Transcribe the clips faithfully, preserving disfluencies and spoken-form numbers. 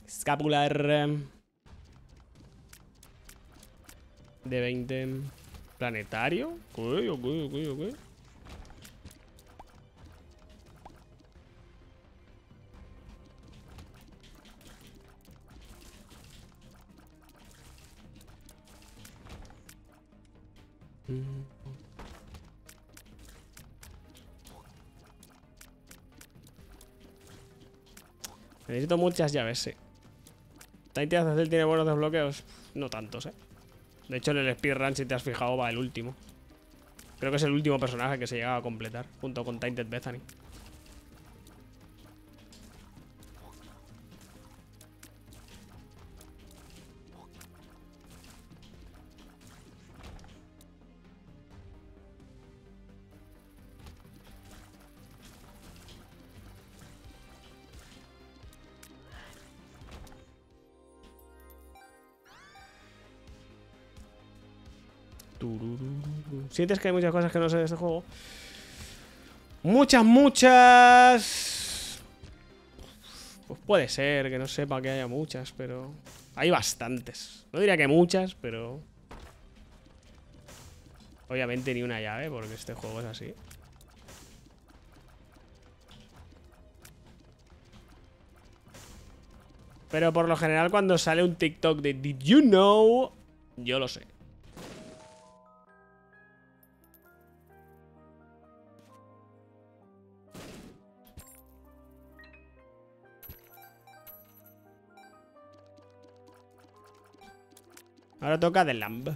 Escapular. De veinte. Planetario. Ok, ok, ok, ok. Necesito muchas llaves, sí. Tainted Azazel tiene buenos desbloqueos. No tantos, eh. De hecho, en el speedrun, si te has fijado, va el último. Creo que es el último personaje que se llega a completar, junto con Tainted Bethany. ¿Sientes que hay muchas cosas que no sé de este juego? Muchas, muchas. Pues puede ser que no sepa que haya muchas, pero hay bastantes. No diría que muchas, pero obviamente ni una llave, porque este juego es así. Pero por lo general cuando sale un TikTok de Did you know? Yo lo sé. Ahora toca The Lamb.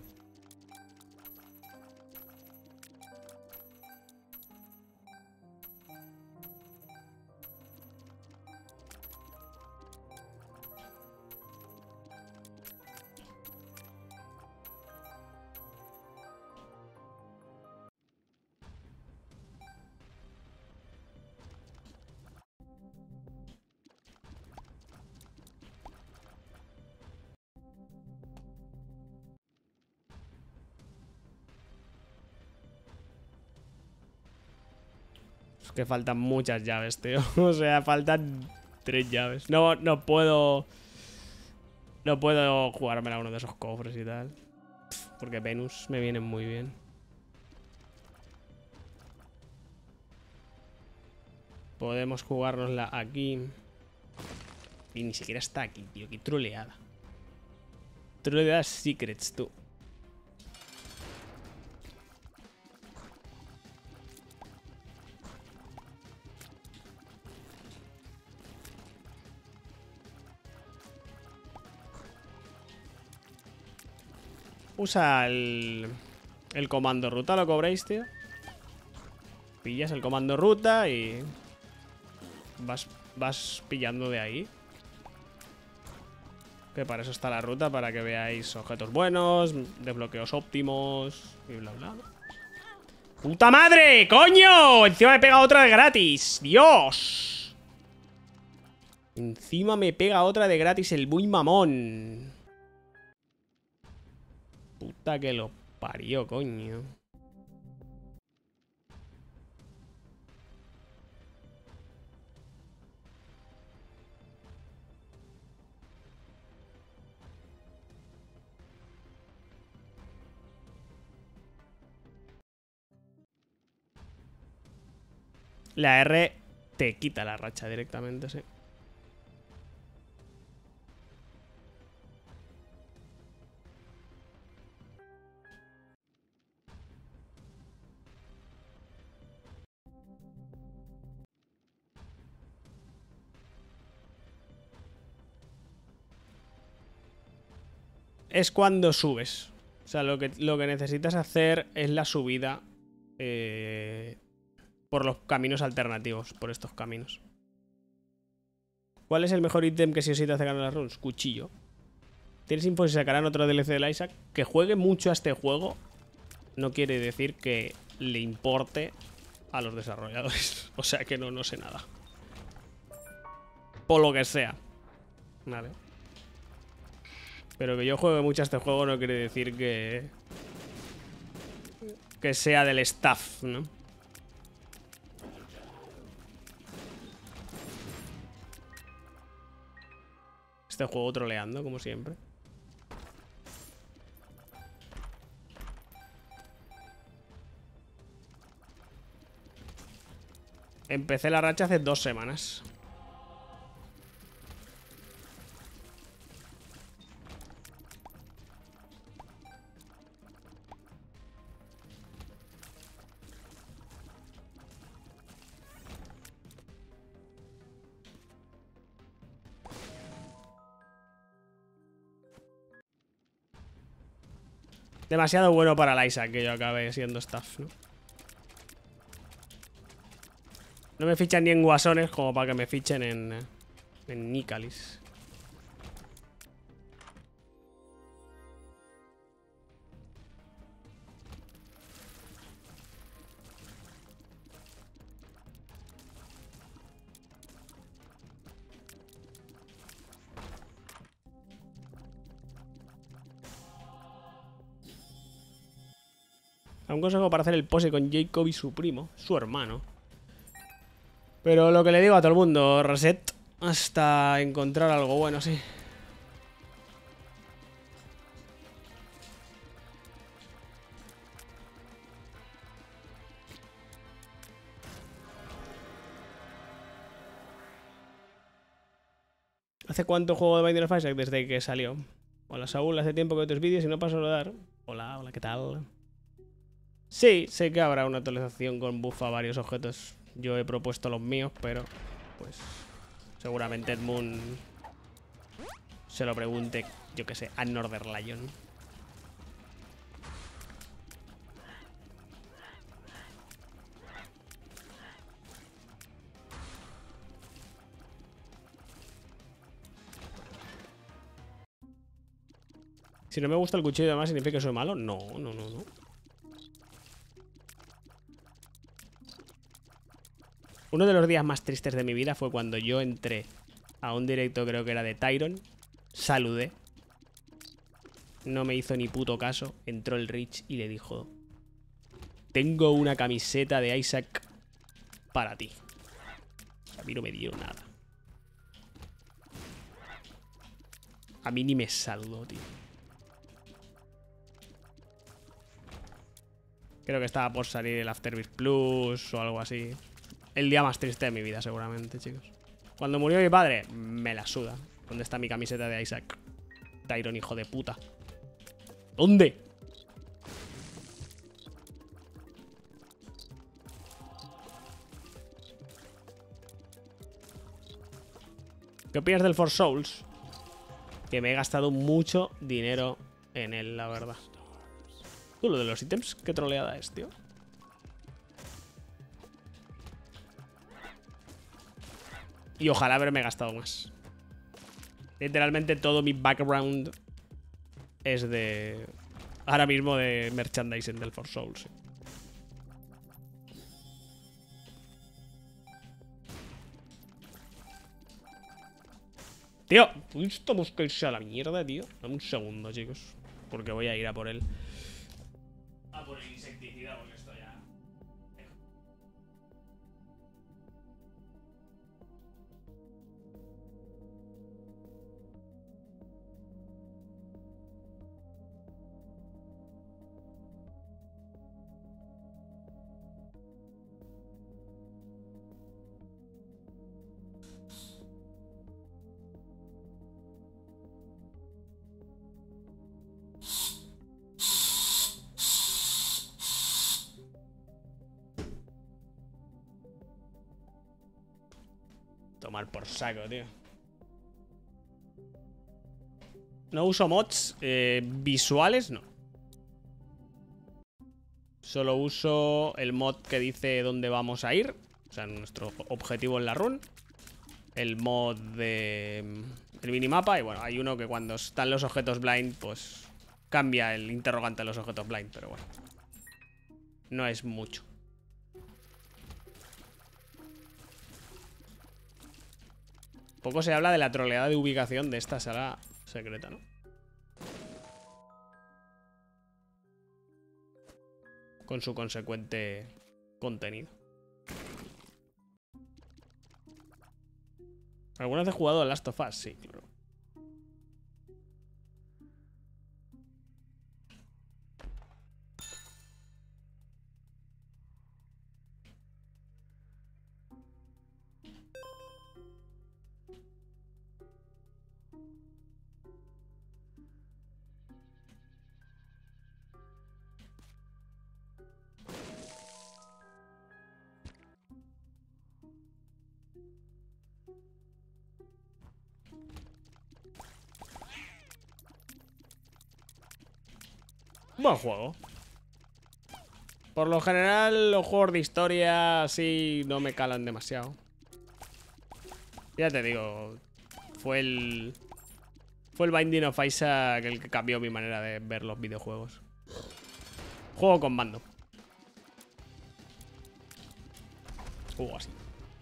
Es que faltan muchas llaves, tío. O sea, faltan tres llaves. No, no puedo... No puedo jugármela a uno de esos cofres y tal. Porque Venus me viene muy bien. Podemos jugárnosla aquí. Y ni siquiera está aquí, tío. Qué troleada. Troleada Secrets, tú. Usa el... El comando ruta, ¿lo cobréis, tío? Pillas el comando ruta y... Vas, vas pillando de ahí. Que para eso está la ruta, para que veáis objetos buenos, desbloqueos óptimos y bla bla. ¡Puta madre! ¡Coño! Encima me pega otra de gratis. ¡Dios! Encima me pega otra de gratis el muy mamón. Puta que lo parió, coño. La R te quita la racha directamente, sí. Es cuando subes. O sea, lo que, lo que necesitas hacer es la subida eh, por los caminos alternativos, por estos caminos. ¿Cuál es el mejor ítem que sí o sí te hace ganar las runs? Cuchillo. ¿Tienes info si sacarán otro D L C del Isaac? Que juegue mucho a este juego no quiere decir que le importe a los desarrolladores. O sea que no, no sé nada. Por lo que sea. Vale. Pero que yo juegue mucho a este juego no quiere decir que... Que sea del staff, ¿no? Este juego troleando, como siempre. Empecé la racha hace dos semanas. Demasiado bueno para el Isaac que yo acabe siendo staff, ¿no? No me fichan ni en guasones como para que me fichen en, en Nicalis. Un consejo para hacer el pose con Jacob y su primo, su hermano. Pero lo que le digo a todo el mundo, reset hasta encontrar algo bueno, sí. ¿Hace cuánto juego de Binding of Isaac? Desde que salió. Hola Saúl, hace tiempo que veo tus vídeos y no paso a saludar. Hola, hola, ¿qué tal? Sí, sé que habrá una actualización con buff a varios objetos. Yo he propuesto los míos, pero pues seguramente Edmund se lo pregunte, yo que sé, a Northern Lion. Si no me gusta el cuchillo, además, ¿significa que soy malo? No, no, no, no. Uno de los días más tristes de mi vida fue cuando yo entré a un directo, creo que era de Tyron. Saludé. No me hizo ni puto caso. Entró el Rich y le dijo: tengo una camiseta de Isaac para ti. A mí no me dio nada. A mí ni me saludó, tío. Creo que estaba por salir el Afterbirth Plus o algo así. El día más triste de mi vida, seguramente, chicos. Cuando murió mi padre, me la suda. ¿Dónde está mi camiseta de Isaac? Tyron, hijo de puta. ¿Dónde? ¿Qué opinas del Four Souls? Que me he gastado mucho dinero en él, la verdad. Tú, lo de los ítems, ¿qué troleada es, tío? Y ojalá haberme gastado más. Literalmente todo mi background es de... ahora mismo de merchandising del Four Souls. Tío, estamos que irse a la mierda, tío. Dame un segundo, chicos. Porque voy a ir a por él. A por el insecticida, porque esto ya... Tomar por saco, tío. No uso mods eh, visuales, no. Solo uso el mod que dice dónde vamos a ir. O sea, nuestro objetivo en la run. El mod de... el minimapa. Y bueno, hay uno que cuando están los objetos blind, pues cambia el interrogante de los objetos blind. Pero bueno, no es mucho. Poco se habla de la troleada de ubicación de esta sala secreta, ¿no? Con su consecuente contenido. ¿Alguna vez he jugado a Last of Us? Sí, claro. Buen juego. Por lo general, los juegos de historia así no me calan demasiado. Ya te digo, fue el... Fue el Binding of Isaac el que cambió mi manera de ver los videojuegos. Juego con mando. Juego así.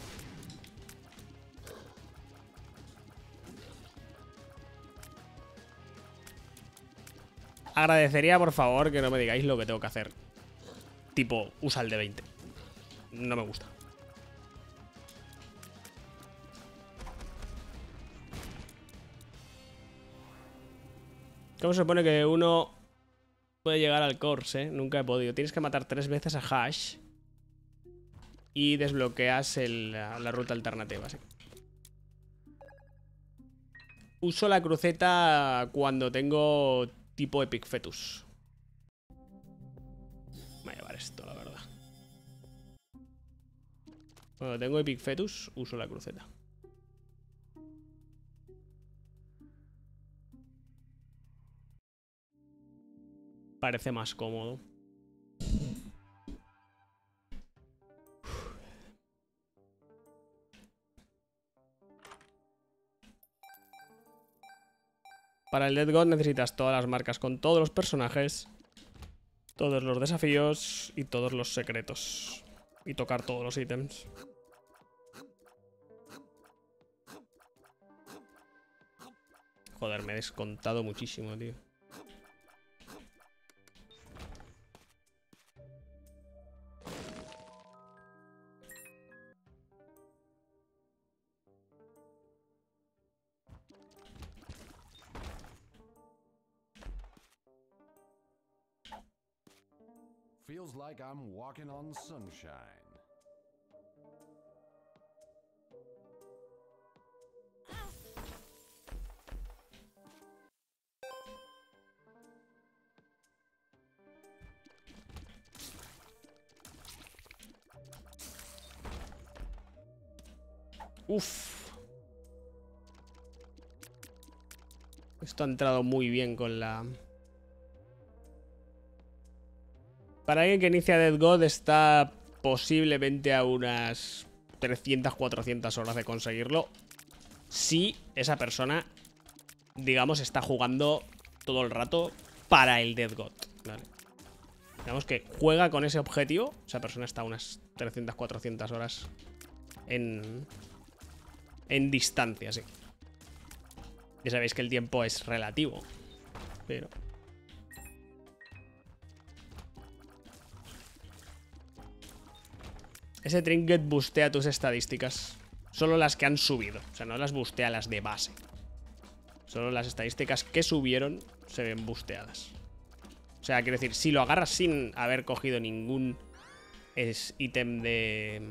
Agradecería, por favor, que no me digáis lo que tengo que hacer. Tipo, usa el de veinte. No me gusta. ¿Cómo se supone que uno puede llegar al course, eh? Nunca he podido. Tienes que matar tres veces a Hash y desbloqueas el, la, la ruta alternativa, sí. Uso la cruceta cuando tengo tipo Epic Fetus. Voy a llevar esto, la verdad. Cuando tengo Epic Fetus, uso la cruceta. Parece más cómodo. Para el Dead God necesitas todas las marcas con todos los personajes, todos los desafíos y todos los secretos. Y tocar todos los ítems. Joder, me he descontado muchísimo, tío. Feels like I'm walking on sunshine. Uf. Esto ha entrado muy bien con la... Para alguien que inicia Dead God está posiblemente a unas trescientas, cuatrocientas horas de conseguirlo. Si esa persona, digamos, está jugando todo el rato para el Dead God. Vale. Digamos que juega con ese objetivo. Esa persona está a unas trescientas, cuatrocientas horas en, en distancia, sí. Ya sabéis que el tiempo es relativo, pero... Ese trinket boostea tus estadísticas. Solo las que han subido. O sea, no las boostea las de base. Solo las estadísticas que subieron se ven boosteadas. O sea, quiero decir, si lo agarras sin haber cogido ningún es ítem de...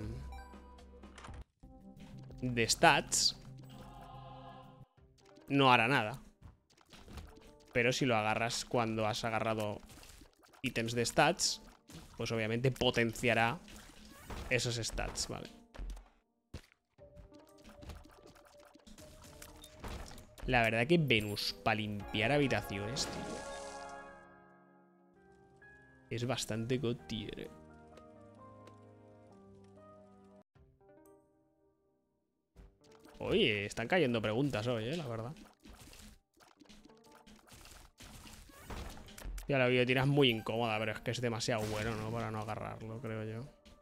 de stats, no hará nada. Pero si lo agarras cuando has agarrado ítems de stats, pues obviamente potenciará esos stats, vale. La verdad que Venus para limpiar habitaciones, tío, es bastante god tier, eh. Oye, están cayendo preguntas hoy, eh, la verdad. Ya la guillotina es muy incómoda, pero es que es demasiado bueno, ¿no? Para no agarrarlo, creo yo.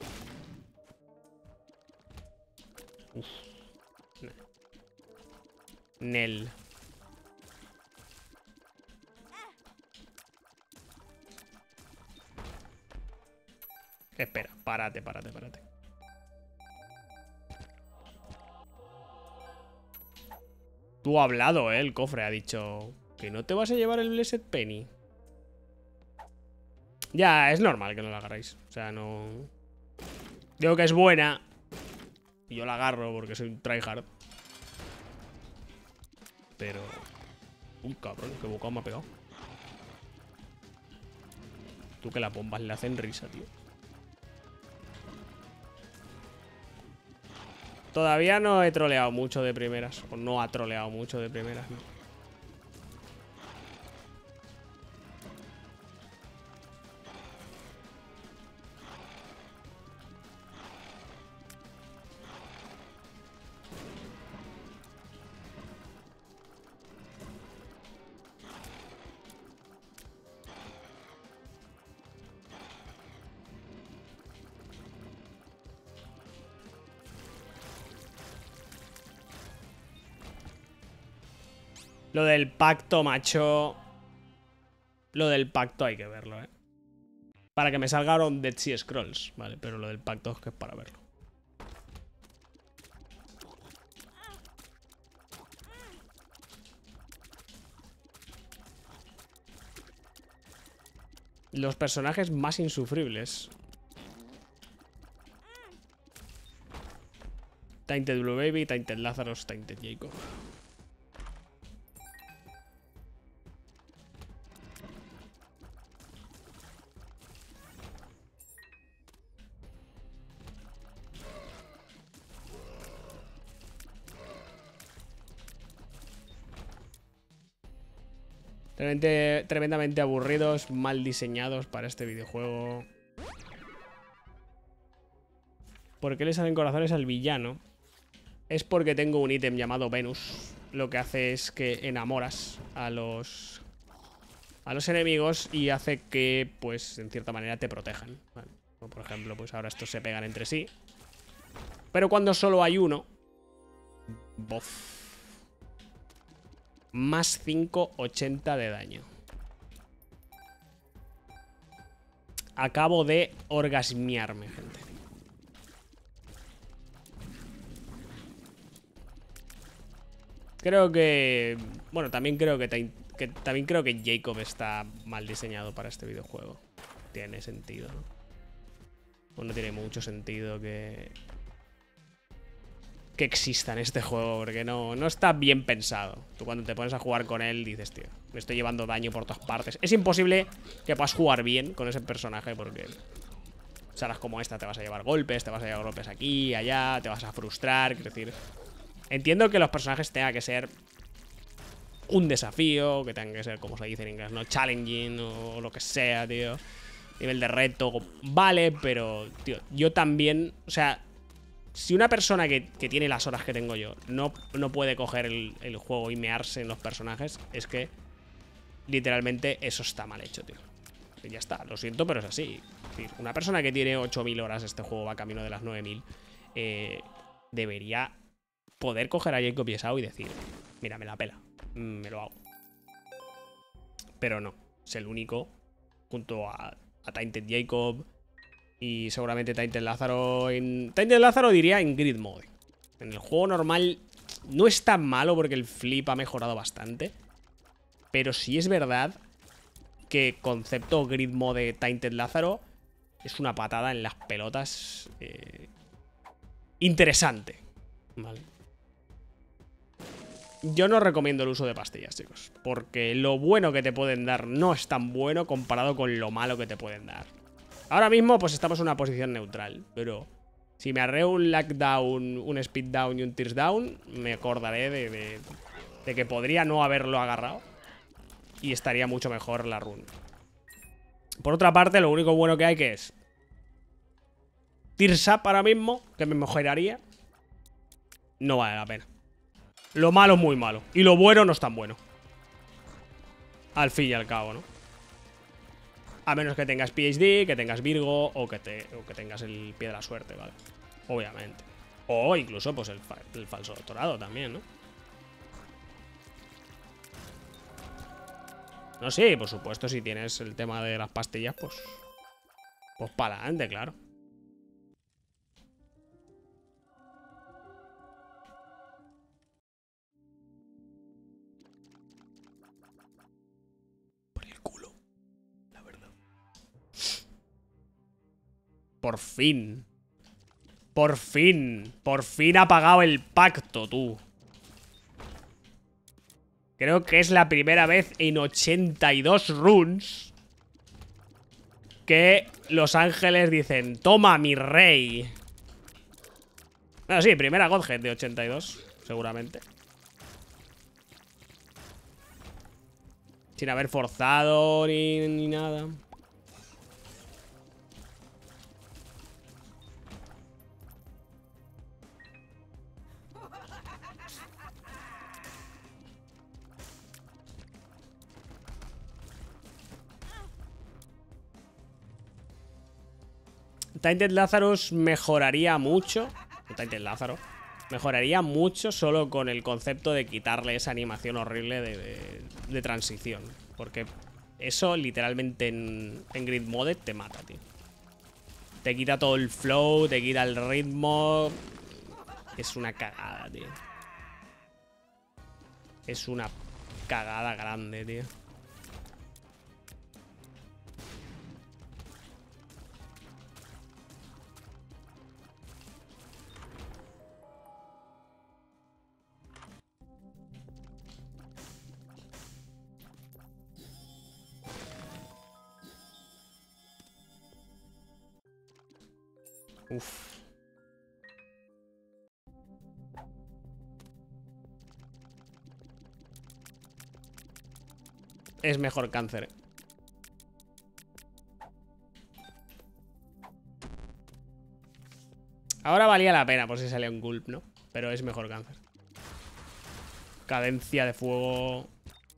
Uf. Nel. Espera, párate, párate, párate. Tú has hablado, ¿eh? El cofre ha dicho que no te vas a llevar el Blessed Penny. Ya, es normal que no la agarréis. O sea, no... Digo que es buena y yo la agarro porque soy un tryhard. Pero... Uy, cabrón, qué bocado me ha pegado. Tú que las bombas le hacen risa, tío. Todavía no he troleado mucho de primeras. O no ha troleado mucho de primeras, ¿no? Lo del pacto, macho. Lo del pacto hay que verlo, eh. Para que me salga ahora un Dead Sea Scrolls, vale, pero lo del pacto es que es para verlo. Los personajes más insufribles. Tainted Blue Baby, Tainted Lazarus, Tainted Jacob. Tremendamente, tremendamente aburridos, mal diseñados para este videojuego. ¿Por qué le salen corazones al villano? Es porque tengo un ítem llamado Venus. Lo que hace es que enamoras a los a los enemigos y hace que, pues, en cierta manera te protejan, ¿vale? Como por ejemplo, pues ahora estos se pegan entre sí. Pero cuando solo hay uno, bof. Más cinco, ochenta de daño. Acabo de orgasmearme, gente. Creo que... Bueno, también creo que, que también creo que Jacob está mal diseñado para este videojuego. Tiene sentido, ¿no? Bueno, tiene mucho sentido que... que exista en este juego, porque no, no está bien pensado. Tú cuando te pones a jugar con él dices, tío, me estoy llevando daño por todas partes. Es imposible que puedas jugar bien con ese personaje porque salas como esta te vas a llevar golpes, te vas a llevar golpes aquí, allá, te vas a frustrar, quiero decir... Entiendo que los personajes tengan que ser un desafío, que tengan que ser, como se dice en inglés, ¿no? Challenging o lo que sea, tío. Nivel de reto, vale, pero, tío, yo también, o sea... Si una persona que, que tiene las horas que tengo yo no, no puede coger el, el juego y mearse en los personajes, es que literalmente eso está mal hecho, tío. Y ya está, lo siento, pero es así. Es decir, una persona que tiene ocho mil horas, este juego va camino de las nueve mil, eh, debería poder coger a Jacob Yesao y decir, mira, me la pela, me lo hago. Pero no, es el único, junto a, a Tainted Jacob... Y seguramente Tainted Lázaro en... Tainted Lázaro diría en Grid Mode. En el juego normal no es tan malo porque el flip ha mejorado bastante. Pero sí es verdad que concepto Grid Mode Tainted Lázaro es una patada en las pelotas eh, interesante. Vale. Yo no recomiendo el uso de pastillas, chicos. Porque lo bueno que te pueden dar no es tan bueno comparado con lo malo que te pueden dar. Ahora mismo pues estamos en una posición neutral, pero si me arreo un lag down, un speed down y un tears down, me acordaré de, de, de que podría no haberlo agarrado y estaría mucho mejor la run. Por otra parte, lo único bueno que hay que es tears up ahora mismo, que me mejoraría, no vale la pena. Lo malo es muy malo y lo bueno no es tan bueno. Al fin y al cabo, ¿no? A menos que tengas P H D, que tengas Virgo o que, te, o que tengas el pie de la suerte, ¿vale? Obviamente. O incluso, pues, el, fa el falso doctorado también, ¿no? No, sí, por supuesto, si tienes el tema de las pastillas, pues... Pues para adelante, claro. Por fin. Por fin. Por fin ha pagado el pacto, tú. Creo que es la primera vez en ochenta y dos runs que los ángeles dicen, toma mi rey. Bueno, sí, primera Godhead de ochenta y dos, seguramente. Sin haber forzado ni, ni nada. Tainted Lazarus mejoraría mucho. Tainted Lázaro Mejoraría mucho solo con el concepto de quitarle esa animación horrible de, de, de transición. Porque eso literalmente en, en Grid Mode te mata, tío. Te quita todo el flow, te quita el ritmo. Es una cagada, tío. Es una cagada grande, tío. Uf. Es mejor cáncer. Ahora valía la pena por si salía un gulp, ¿no? Pero es mejor cáncer. Cadencia de fuego.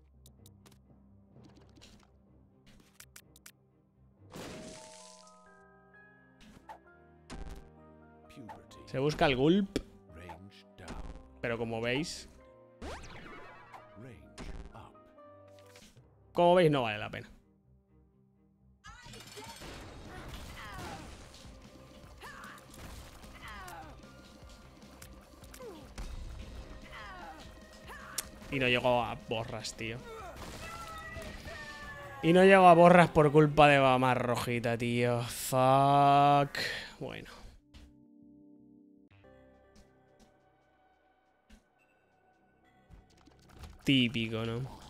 Se busca el gulp. Pero como veis... Como veis no vale la pena. Y no llego a borras, tío. Y no llego a borras por culpa de Mamar Rojita, tío. Fuck. Bueno. Típico, ¿no?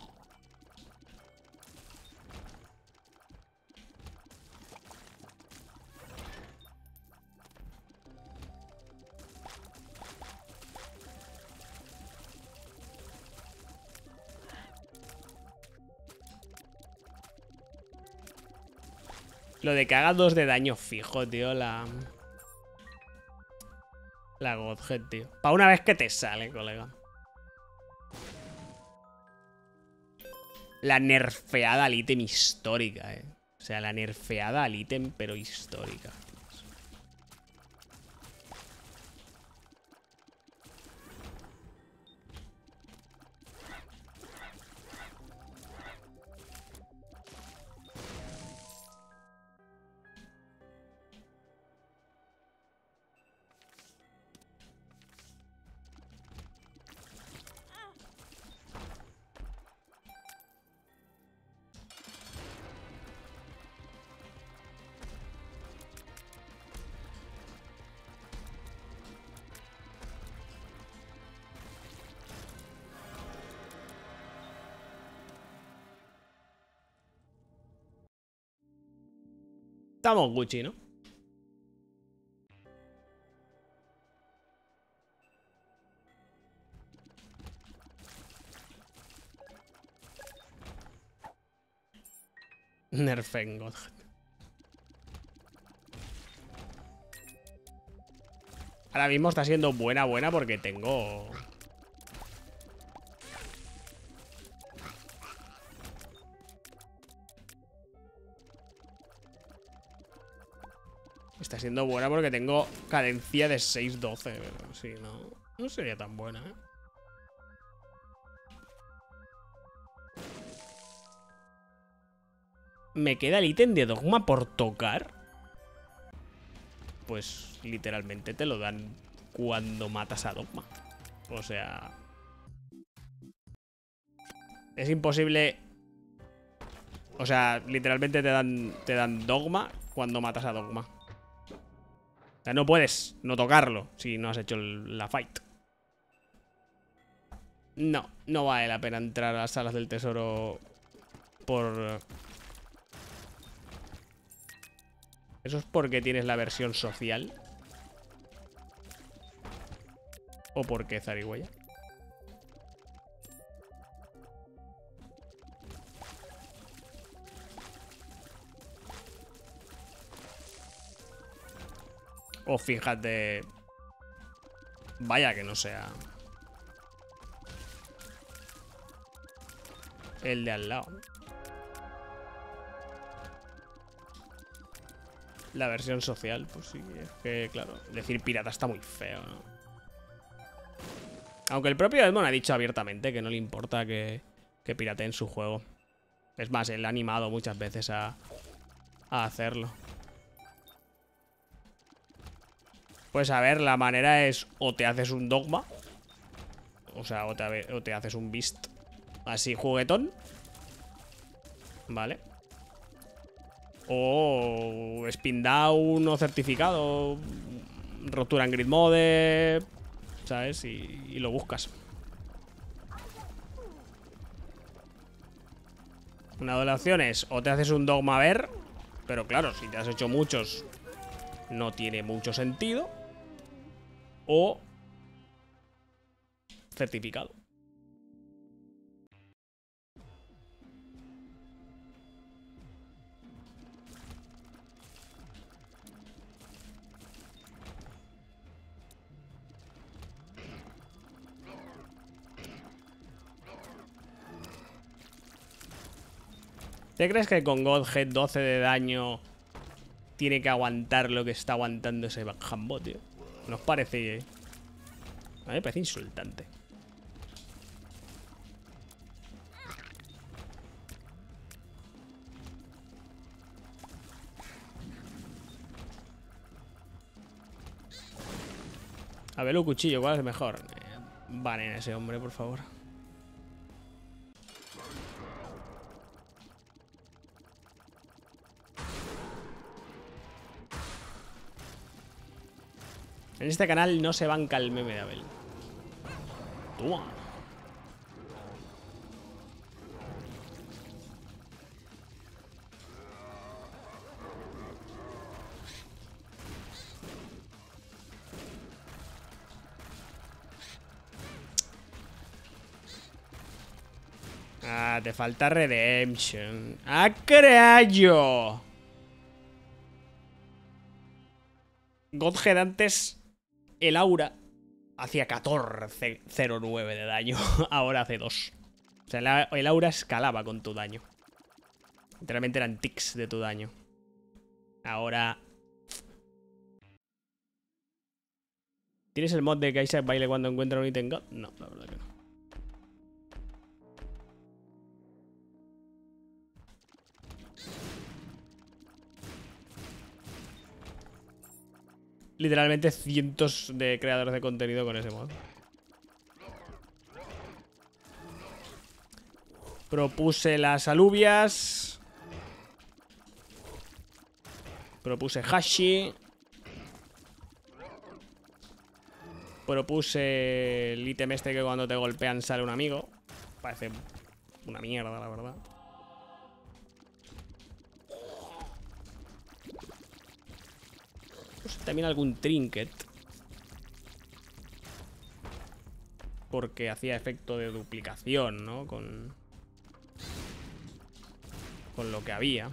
Lo de que haga dos de daño fijo, tío, la... La Godhead, tío. Para una vez que te sale, colega. La nerfeada al ítem histórica, eh. O sea, la nerfeada al ítem, pero histórica. Estamos Gucci, ¿no? Nerfengot. Ahora mismo está siendo buena, buena porque tengo... Está siendo buena porque tengo cadencia de seis doce, pero sí, no, no sería tan buena, ¿eh? ¿Me queda el ítem de dogma por tocar? Pues literalmente te lo dan cuando matas a dogma. O sea... Es imposible... O sea, literalmente te dan, te dan dogma cuando matas a dogma. O sea, no puedes no tocarlo si no has hecho el, la fight. No, no vale la pena entrar a las salas del tesoro por... ¿Eso es porque tienes la versión social? ¿O por qué, zarigüeya? O fíjate... Vaya que no sea... El de al lado. La versión social, pues sí, es que, claro, decir pirata está muy feo, ¿no? Aunque el propio Edmond ha dicho abiertamente que no le importa que, que pirateen su juego. Es más, él ha animado muchas veces a, a hacerlo. Pues a ver, la manera es o te haces un dogma, o sea, o te, o te haces un beast así juguetón, ¿vale? O spin down o certificado, rotura en grid mode, ¿sabes? Y, y lo buscas. Una de las opciones, o te haces un dogma ver, pero claro, si te has hecho muchos, no tiene mucho sentido. O certificado. ¿Te crees que con Godhead doce de daño tiene que aguantar lo que está aguantando ese Jambot, tío? ¿Nos parece? A mí me parece insultante. A ver, un cuchillo, ¿cuál es mejor? Eh, Banen a ese hombre, por favor. En este canal no se banca el meme de Abel. Toma. Ah, te falta Redemption. ¡Ah, creo! Godhead antes, el aura hacía catorce cero nueve de daño. Ahora hace dos. O sea, la, el aura escalaba con tu daño. Literalmente eran ticks de tu daño. Ahora... ¿Tienes el mod de que Isaac baile cuando encuentra un ítem God? No, la verdad que no. Literalmente cientos de creadores de contenido con ese mod. Propuse las alubias. Propuse Hashi. Propuse el ítem este que cuando te golpean sale un amigo. Parece una mierda, la verdad. También algún trinket, porque hacía efecto de duplicación, ¿no? Con, con lo que había.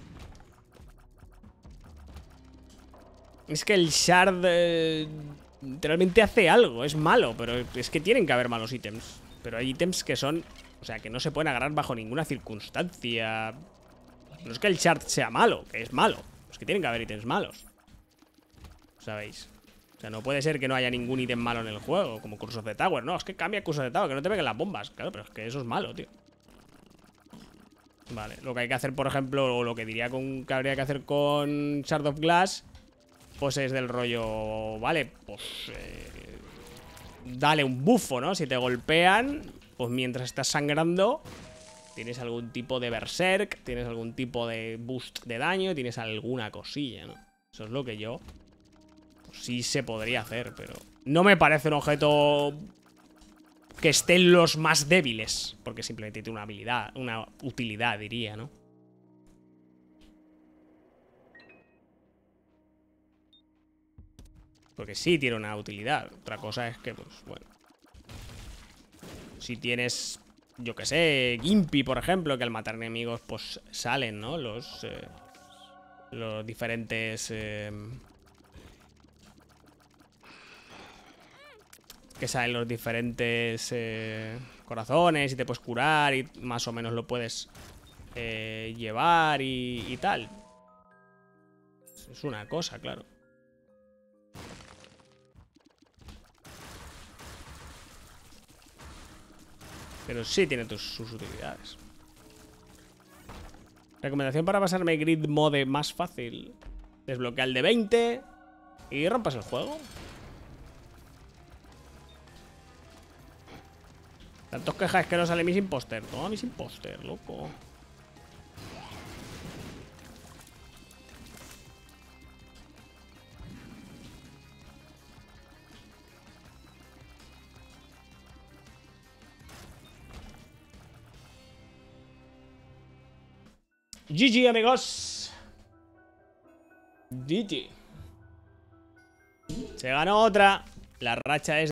Es que el shard eh, literalmente hace algo, es malo, pero es que tienen que haber malos ítems. Pero hay ítems que son, o sea, que no se pueden agarrar bajo ninguna circunstancia. No es que el shard sea malo, que es malo, es que tienen que haber ítems malos. ¿Sabéis? O sea, no puede ser que no haya ningún ítem malo en el juego, como Curse of the Tower. No, es que cambia Curse of the Tower, que no te peguen las bombas. Claro, pero es que eso es malo, tío. Vale, lo que hay que hacer, por ejemplo, o lo que diría con, que habría que hacer con Shard of Glass, pues es del rollo, vale, pues eh, dale un bufo, ¿no? Si te golpean, pues mientras estás sangrando, tienes algún tipo de berserk, tienes algún tipo de boost de daño, tienes alguna cosilla, ¿no? Eso es lo que yo... sí se podría hacer, pero no me parece un objeto que esté en los más débiles, porque simplemente tiene una habilidad, una utilidad, diría, ¿no? Porque sí tiene una utilidad. Otra cosa es que, pues, bueno, si tienes, yo que sé, Gimpy, por ejemplo, que al matar enemigos, pues salen, ¿no? Los, eh, los diferentes... Eh, que salen los diferentes eh, corazones y te puedes curar y más o menos lo puedes eh, llevar y, y tal. Es una cosa, claro. Pero sí tiene tus, sus utilidades. Recomendación para pasarme Grid Mode más fácil. Desbloquea el de veinte y rompas el juego. Tantos quejas que no sale Miss Imposter. Toma Miss Imposter, loco. G G, amigos. G G. Se ganó otra. La racha es